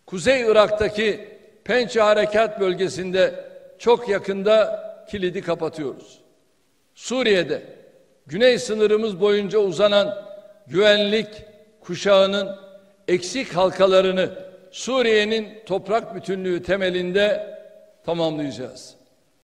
Kuzey Irak'taki Pençe Harekat Bölgesi'nde çok yakında kilidi kapatıyoruz. Suriye'de güney sınırımız boyunca uzanan güvenlik kuşağının eksik halkalarını Suriye'nin toprak bütünlüğü temelinde tamamlayacağız.